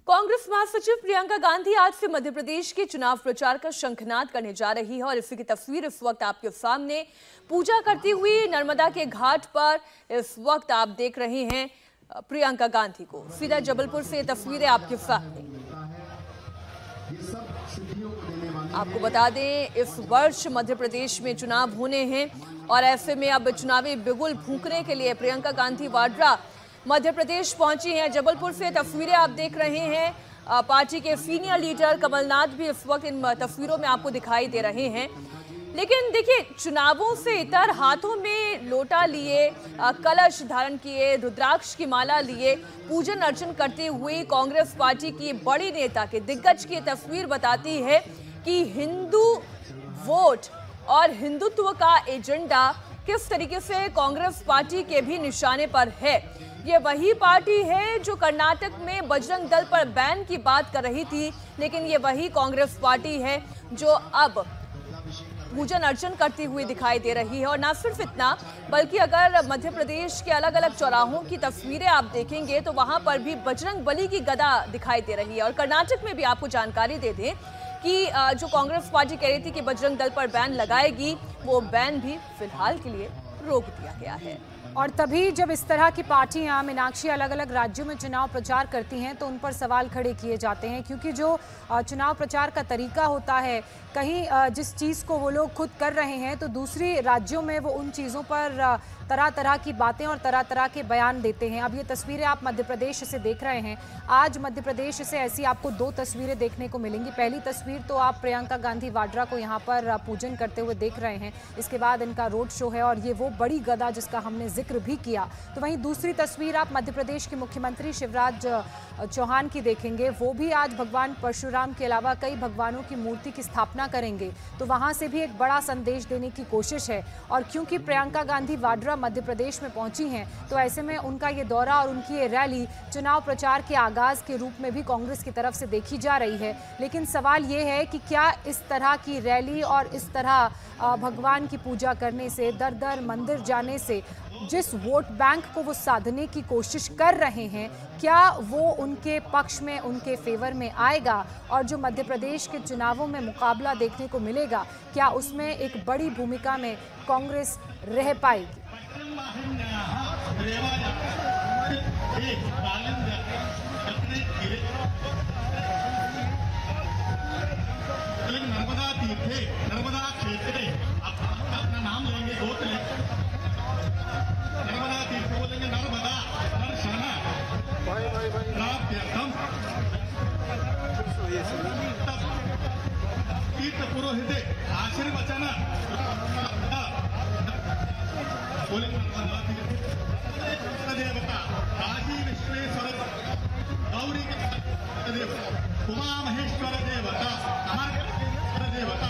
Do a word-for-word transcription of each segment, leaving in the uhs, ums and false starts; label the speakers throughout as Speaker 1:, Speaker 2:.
Speaker 1: कांग्रेस महासचिव प्रियंका गांधी आज से मध्य प्रदेश के चुनाव प्रचार का शंखनाद करने जा रही है और इसी की तस्वीर इस वक्त आपके सामने। पूजा करती हुई नर्मदा के घाट पर इस वक्त आप देख रहे हैं प्रियंका गांधी को। सीधा जबलपुर से तस्वीरें आपके सामने। आपको बता दें, इस वर्ष मध्य प्रदेश में चुनाव होने हैं और ऐसे में अब चुनावी बिगुल फूंकने के लिए प्रियंका गांधी वाड्रा मध्य प्रदेश पहुंची हैं। जबलपुर से तस्वीरें आप देख रहे हैं। पार्टी के सीनियर लीडर कमलनाथ भी इस वक्त इन तस्वीरों में आपको दिखाई दे रहे हैं। लेकिन देखिए, चुनावों से इतर हाथों में लोटा लिए, कलश धारण किए, रुद्राक्ष की माला लिए पूजन अर्चन करते हुए कांग्रेस पार्टी की बड़ी नेता के दिग्गज की तस्वीर बताती है कि हिंदू वोट और हिंदुत्व का एजेंडा किस तरीके से कांग्रेस पार्टी के भी निशाने पर है। ये वही पार्टी है जो कर्नाटक में बजरंग दल पर बैन की बात कर रही थी, लेकिन ये वही कांग्रेस पार्टी है जो अब पूजन अर्चन करती हुई दिखाई दे रही है। और न सिर्फ इतना, बल्कि अगर मध्य प्रदेश के अलग अलग चौराहों की तस्वीरें आप देखेंगे तो वहां पर भी बजरंग बली की गदा दिखाई दे रही है। और कर्नाटक में भी आपको जानकारी दे दें कि जो कांग्रेस पार्टी कह रही थी कि बजरंग दल पर बैन लगाएगी, वो बैन भी फिलहाल के लिए रोक दिया गया है।
Speaker 2: और तभी जब इस तरह की पार्टियां मीनाक्षी अलग अलग राज्यों में चुनाव प्रचार करती हैं तो उन पर सवाल खड़े किए जाते हैं, क्योंकि जो चुनाव प्रचार का तरीका होता है, कहीं जिस चीज़ को वो लोग खुद कर रहे हैं तो दूसरी राज्यों में वो उन चीज़ों पर तरह तरह की बातें और तरह तरह के बयान देते हैं। अब ये तस्वीरें आप मध्य प्रदेश से देख रहे हैं। आज मध्य प्रदेश से ऐसी आपको दो तस्वीरें देखने को मिलेंगी। पहली तस्वीर तो आप प्रियंका गांधी वाड्रा को यहाँ पर पूजन करते हुए देख रहे हैं। इसके बाद इनका रोड शो है और ये वो बड़ी गदा जिसका हमने जिक्र भी किया। तो वहीं दूसरी तस्वीर आप मध्य प्रदेश के मुख्यमंत्री शिवराज चौहान की देखेंगे। वो भी आज भगवान परशुराम के अलावा कई भगवानों की मूर्ति की स्थापना करेंगे, तो वहां से भी एक बड़ा संदेश देने की कोशिश है। और क्योंकि प्रियंका गांधी वाड्रा मध्य प्रदेश में पहुंची हैं, तो ऐसे में उनका ये दौरा और उनकी ये रैली चुनाव प्रचार के आगाज के रूप में भी कांग्रेस की तरफ से देखी जा रही है। लेकिन सवाल ये है कि क्या इस तरह की रैली और इस तरह भगवान की पूजा करने से, दर दर मंदिर जाने से जिस वोट बैंक को वो साधने की कोशिश कर रहे हैं, क्या वो उनके पक्ष में, उनके फेवर में आएगा? और जो मध्य प्रदेश के चुनावों में मुकाबला देखने को मिलेगा, क्या उसमें एक बड़ी भूमिका में कांग्रेस रह पाएगी?
Speaker 3: नर्मदा तीर्थे, नर्मदा क्षेत्रे अपना नाम लेंगे, गोत्र लेंगे, नर्मदा तीर्थ बोलेंगे, नर्मदा नरसना प्राप्त्यर्थम तीर्थ पुरोहित आशीर्वचन बोलेंगे, नर्मदा तीर्थ देवता काशी विश्वेश्वर गौरी देवता, उमा महेश्वर देवता, अमर देवता।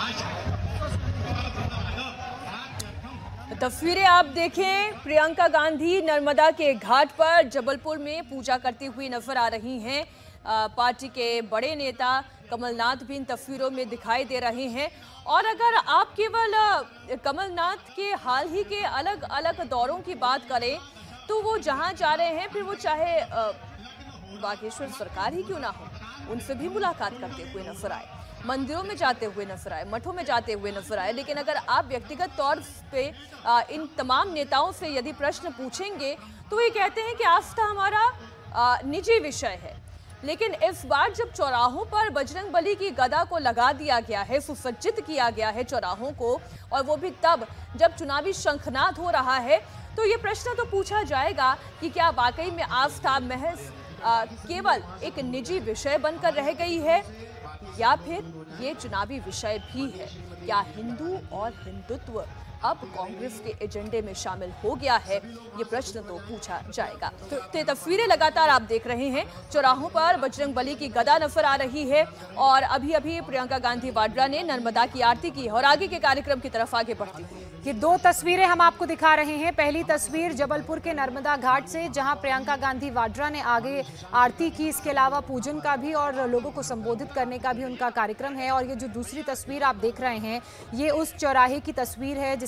Speaker 1: तस्वीरें आप देखें, प्रियंका गांधी नर्मदा के घाट पर जबलपुर में पूजा करती हुई नजर आ रही हैं। पार्टी के बड़े नेता कमलनाथ भी इन तस्वीरों में दिखाई दे रहे हैं। और अगर आप केवल कमलनाथ के हाल ही के अलग अलग दौरों की बात करें तो वो जहां जा रहे हैं, फिर वो चाहे बागेश्वर सरकार ही क्यों ना हो, उनसे भी मुलाकात करते हुए नजर आए, मंदिरों में जाते हुए नजर आए, मठों में जाते हुए नजर आए। लेकिन अगर आप व्यक्तिगत तौर पे इन तमाम नेताओं से यदि प्रश्न पूछेंगे तो ये कहते हैं कि आस्था हमारा निजी विषय है। लेकिन इस बार जब चौराहों पर बजरंग बली की गदा को लगा दिया गया है, सुसज्जित किया गया है चौराहों को, और वो भी तब जब चुनावी शंखनाद हो रहा है, तो ये प्रश्न तो पूछा जाएगा कि क्या वाकई में आस्था महज केवल एक निजी विषय बनकर रह गई है, या फिर ये चुनावी विषय भी है? क्या हिंदू और हिंदुत्व अब कांग्रेस के एजेंडे में शामिल हो गया है? ये प्रश्न तो पूछा जाएगा। तो ये तस्वीरें लगातार आप देख रहे हैं, चौराहों पर बजरंग बली की गदा नजर आ रही है और अभी अभी प्रियंका गांधी वाड्रा ने नर्मदा की आरती की और आगे के कार्यक्रम की तरफ आगे बढ़ती हुई।
Speaker 2: ये दो तस्वीरें हम आपको दिखा रहे हैं। पहली तस्वीर जबलपुर के नर्मदा घाट से, जहां प्रियंका गांधी वाड्रा ने आगे आरती की, इसके अलावा पूजन का भी और लोगों को संबोधित करने का भी उनका कार्यक्रम है। और ये जो दूसरी तस्वीर आप देख रहे हैं, ये उस चौराहे की तस्वीर है जिस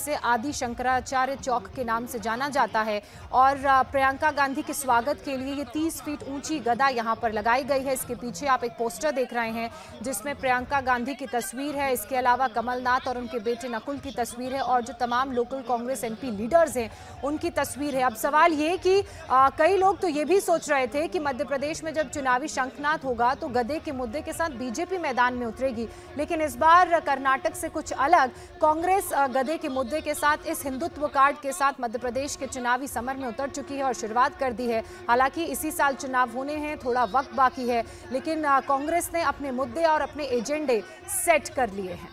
Speaker 2: जिसे आदि शंकराचार्य चौक के नाम से जाना जाता है। और प्रियंका गांधी के स्वागत के लिए ये तीस फीट ऊंची गदा यहाँ पर लगाई गई है। इसके पीछे आप एक पोस्टर देख रहे हैं जिसमें प्रियंका गांधी की तस्वीर है। इसके अलावा कमलनाथ और उनके बेटे नकुल की तस्वीर है और जो तमाम लोकल कांग्रेस एमपी लीडर्स हैं उनकी तस्वीर है। अब सवाल ये कि आ, कई लोग तो ये भी सोच रहे थे कि मध्य प्रदेश में जब चुनावी शंखनाद होगा तो गदे के मुद्दे के साथ बीजेपी मैदान में उतरेगी, लेकिन इस बार कर्नाटक से कुछ अलग, कांग्रेस गदे के मुद्दे के साथ इस हिंदुत्व कार्ड के साथ मध्य प्रदेश के चुनावी समर में उतर चुकी है और शुरुआत कर दी है। हालांकि इसी साल चुनाव होने हैं, थोड़ा वक्त बाकी है, लेकिन कांग्रेस ने अपने मुद्दे और अपने एजेंडे सेट कर लिए हैं।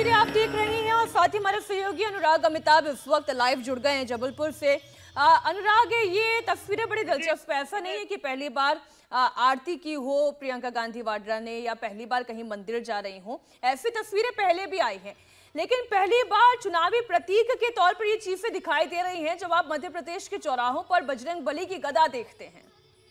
Speaker 1: तस्वीरें आप देख रही हैं और साथ ही हमारे सहयोगी अनुराग अमिताभ इस वक्त लाइव जुड़ गए हैं जबलपुर से। आ, अनुराग, ये तस्वीरें बड़ी दिलचस्प है। ऐसा नहीं है कि पहली बार आ, आरती की हो प्रियंका गांधी वाड्रा ने या पहली बार कहीं मंदिर जा रही हो, ऐसी तस्वीरें पहले भी आई हैं, लेकिन पहली बार चुनावी प्रतीक के तौर पर ये चीजें दिखाई दे रही हैं जब आप मध्य प्रदेश के चौराहों पर बजरंग बली की गदा देखते हैं।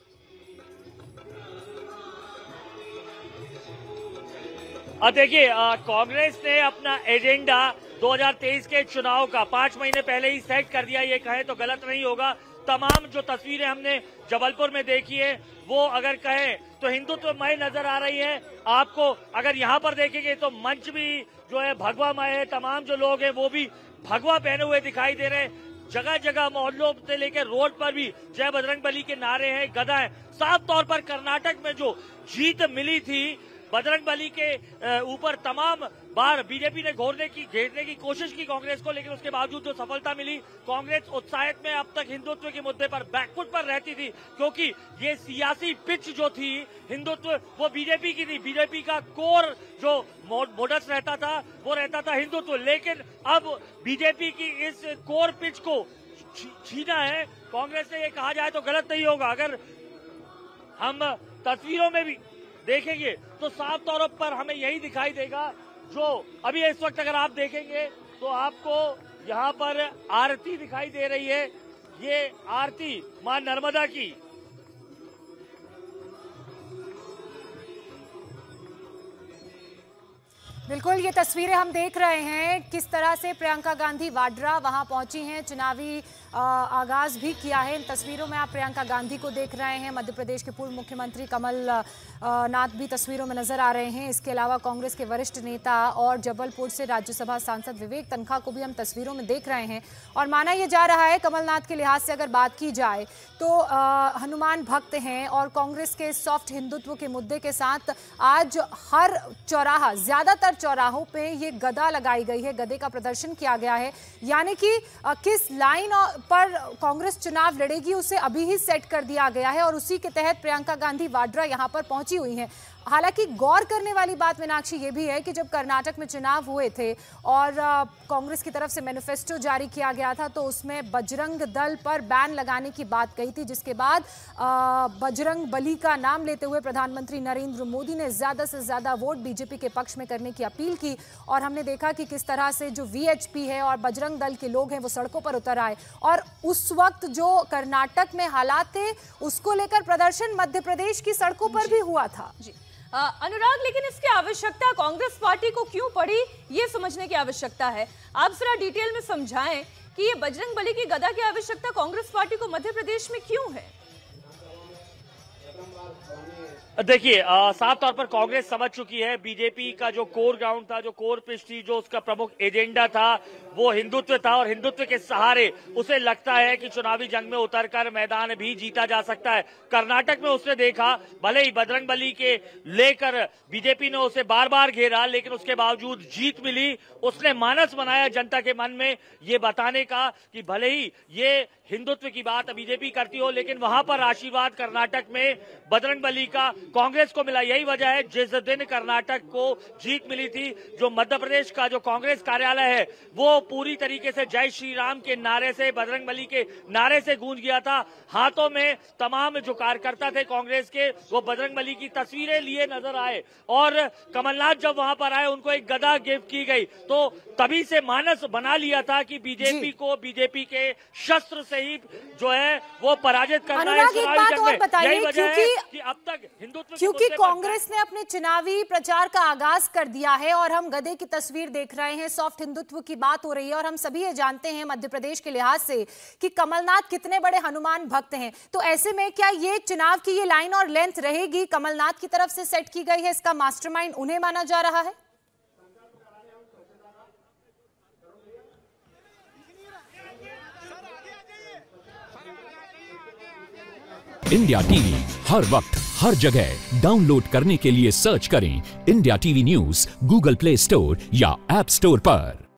Speaker 4: देखिए, कांग्रेस ने अपना एजेंडा दो हज़ार तेईस के चुनाव का पांच महीने पहले ही सेट कर दिया, ये कहे तो गलत नहीं होगा। तमाम जो तस्वीरें हमने जबलपुर में देखी है वो अगर कहें तो हिंदुत्वमय नजर आ रही है आपको। अगर यहाँ पर देखेंगे तो मंच भी जो है भगवामय है, तमाम जो लोग हैं वो भी भगवा पहने हुए दिखाई दे रहे हैं। जगह जगह मोहल्लों से लेकर रोड पर भी जय बजरंग बली के नारे हैं, गदा है। साफ तौर पर कर्नाटक में जो जीत मिली थी बजरंग बली के ऊपर, तमाम बार बीजेपी ने घोरने की घेरने की कोशिश की कांग्रेस को, लेकिन उसके बावजूद जो सफलता मिली, कांग्रेस उत्साहित में अब तक हिंदुत्व के मुद्दे पर बैकफुट पर रहती थी, क्योंकि ये सियासी पिच जो थी हिंदुत्व वो बीजेपी की थी। बीजेपी का कोर जो मोडस रहता था वो रहता था हिंदुत्व, लेकिन अब बीजेपी की इस कोर पिच को छीना है कांग्रेस ने। ये कहा जाए तो गलत नहीं होगा। अगर हम तस्वीरों में भी देखेंगे तो साफ तौर पर हमें यही दिखाई देगा। जो अभी इस वक्त अगर आप देखेंगे तो आपको यहाँ पर आरती दिखाई दे रही है, ये आरती मां नर्मदा की।
Speaker 2: बिल्कुल, ये तस्वीरें हम देख रहे हैं किस तरह से प्रियंका गांधी वाड्रा वहां पहुंची हैं, चुनावी आगाज भी किया है। इन तस्वीरों में आप प्रियंका गांधी को देख रहे हैं, मध्य प्रदेश के पूर्व मुख्यमंत्री कमल नाथ भी तस्वीरों में नजर आ रहे हैं। इसके अलावा कांग्रेस के वरिष्ठ नेता और जबलपुर से राज्यसभा सांसद विवेक तनखा को भी हम तस्वीरों में देख रहे हैं। और माना यह जा रहा है, कमलनाथ के लिहाज से अगर बात की जाए तो आ, हनुमान भक्त हैं और कांग्रेस के सॉफ्ट हिंदुत्व के मुद्दे के साथ आज हर चौराहा, ज्यादातर चौराहों पे ये गदा लगाई गई है, गदे का प्रदर्शन किया गया है। यानी कि किस लाइन पर कांग्रेस चुनाव लड़ेगी उसे अभी ही सेट कर दिया गया है और उसी के तहत प्रियंका गांधी वाड्रा यहां पर पहुंची हुई हैं। हालांकि गौर करने वाली बात मीनाक्षी ये भी है कि जब कर्नाटक में चुनाव हुए थे और कांग्रेस की तरफ से मैनिफेस्टो जारी किया गया था तो उसमें बजरंग दल पर बैन लगाने की बात कही थी, जिसके बाद आ, बजरंग बली का नाम लेते हुए प्रधानमंत्री नरेंद्र मोदी ने ज्यादा से ज्यादा वोट बीजेपी के पक्ष में करने की अपील की। और हमने देखा कि किस तरह से जो वीएचपी है और बजरंग दल के लोग हैं वो सड़कों पर उतर आए और उस वक्त जो कर्नाटक में हालात थे उसको लेकर प्रदर्शन मध्य प्रदेश की सड़कों पर भी हुआ था।
Speaker 1: जी आ, अनुराग, लेकिन इसकी आवश्यकता कांग्रेस पार्टी को क्यों पड़ी, ये समझने की आवश्यकता है। आप जरा डिटेल में समझाएं कि ये बजरंग बली की गदा की आवश्यकता कांग्रेस पार्टी को मध्य प्रदेश में क्यों है।
Speaker 4: देखिए, साफ तौर पर कांग्रेस समझ चुकी है बीजेपी का जो कोर ग्राउंड था, जो कोर पिच थी, जो उसका प्रमुख एजेंडा था वो हिंदुत्व था और हिंदुत्व के सहारे उसे लगता है कि चुनावी जंग में उतरकर मैदान भी जीता जा सकता है। कर्नाटक में उसने देखा, भले ही बजरंग बली के लेकर बीजेपी ने उसे बार बार घेरा, लेकिन उसके बावजूद जीत मिली। उसने मानस बनाया जनता के मन में ये बताने का कि भले ही ये हिंदुत्व की बात बीजेपी करती हो, लेकिन वहां पर आशीर्वाद कर्नाटक में बजरंग बली का कांग्रेस को मिला। यही वजह है जिस दिन कर्नाटक को जीत मिली थी, जो मध्य प्रदेश का जो कांग्रेस कार्यालय है वो पूरी तरीके से जय श्री राम के नारे से, बजरंग बली के नारे से गूंज गया था। हाथों में तमाम जो कार्यकर्ता थे कांग्रेस के वो बजरंग बली की तस्वीरें लिए नजर आए और कमलनाथ जब वहां पर आए उनको एक गदा गिफ्ट की गई। तो तभी से मानस बना लिया था कि बीजेपी को बीजेपी के शस्त्र से ही जो है वो पराजित करना है चुनावी जंग में। यही वजह है कि अब तक हिंदुत्व
Speaker 2: क्योंकि कांग्रेस ने अपने चुनावी प्रचार का आगाज कर दिया है और हम गधे की तस्वीर देख रहे हैं, सॉफ्ट हिंदुत्व की बात हो रही है और हम सभी ये जानते हैं मध्य प्रदेश के लिहाज से कि कमलनाथ कितने बड़े हनुमान भक्त हैं। तो ऐसे में क्या ये चुनाव की ये लाइन और लेंथ रहेगी कमलनाथ की तरफ से सेट की गई है, इसका मास्टरमाइंड उन्हें माना जा रहा है?
Speaker 5: इंडिया टीवी हर वक्त हर जगह डाउनलोड करने के लिए सर्च करें India TV news Google Play store या ऐप स्टोर पर।